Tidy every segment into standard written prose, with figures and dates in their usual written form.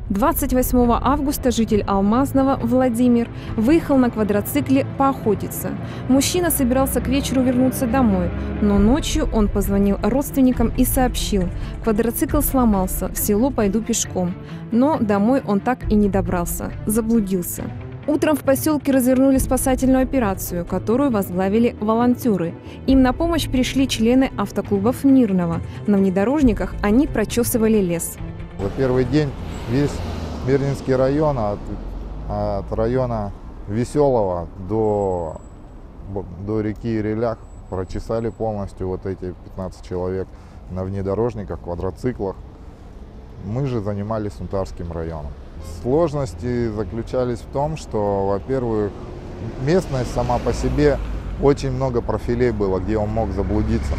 28 августа житель Алмазного Владимир выехал на квадроцикле поохотиться. Мужчина собирался к вечеру вернуться домой, но ночью он позвонил родственникам и сообщил: квадроцикл сломался, в село пойду пешком. Но домой он так и не добрался, заблудился. Утром в поселке развернули спасательную операцию, которую возглавили волонтеры. Им на помощь пришли члены автоклубов Мирного. На внедорожниках они прочесывали лес. За первый день весь Мирнинский район, от района Веселого до реки Ирелях, прочесали полностью вот эти 15 человек на внедорожниках, квадроциклах. Мы же занимались Сунтарским районом. Сложности заключались в том, что, во-первых, местность сама по себе, очень много профилей было, где он мог заблудиться.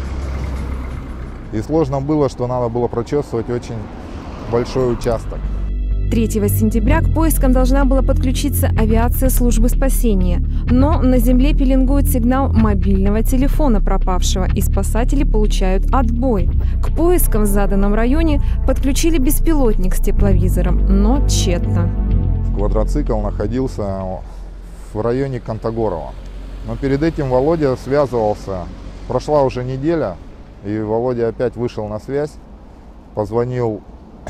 И сложно было, что надо было прочесывать очень большой участок. 3 сентября к поискам должна была подключиться авиация службы спасения. Но на земле пеленгует сигнал мобильного телефона пропавшего, и спасатели получают отбой. К поискам в заданном районе подключили беспилотник с тепловизором, но тщетно. Квадроцикл находился в районе Кантагорова. Но перед этим Володя связывался. Прошла уже неделя, и Володя опять вышел на связь, позвонил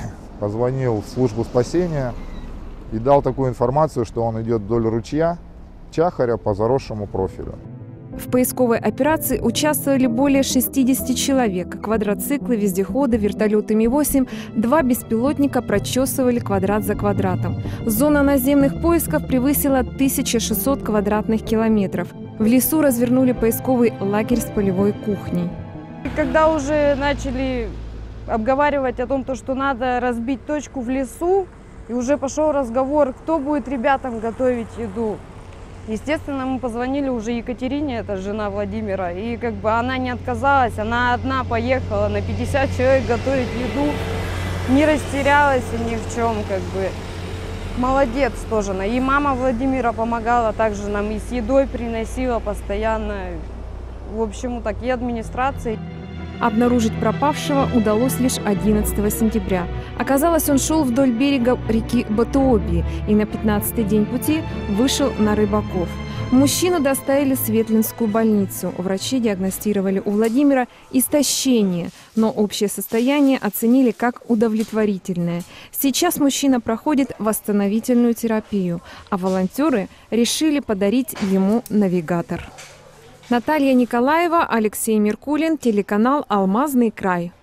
в службу спасения и дал такую информацию, что он идет вдоль ручья Чахаря по заросшему профилю. В поисковой операции участвовали более 60 человек. Квадроциклы, вездеходы, вертолеты Ми-8, 2 беспилотника прочесывали квадрат за квадратом. Зона наземных поисков превысила 1600 квадратных километров. В лесу развернули поисковый лагерь с полевой кухней. Когда уже начали обговаривать о том, что надо разбить точку в лесу, и уже пошел разговор, кто будет ребятам готовить еду. Естественно, мы позвонили уже Екатерине, это жена Владимира, и она не отказалась, она одна поехала на 50 человек готовить еду, не растерялась ни в чем, Молодец тоже. И мама Владимира помогала также нам, и с едой приносила постоянно, в общем, и администрации. Обнаружить пропавшего удалось лишь 11 сентября. Оказалось, он шел вдоль берега реки Батуоби и на 15-й день пути вышел на Рыбаков. Мужчину доставили в Светлинскую больницу. Врачи диагностировали у Владимира истощение, но общее состояние оценили как удовлетворительное. Сейчас мужчина проходит восстановительную терапию, а волонтеры решили подарить ему навигатор. Наталья Николаева, Алексей Меркулин, телеканал «Алмазный край».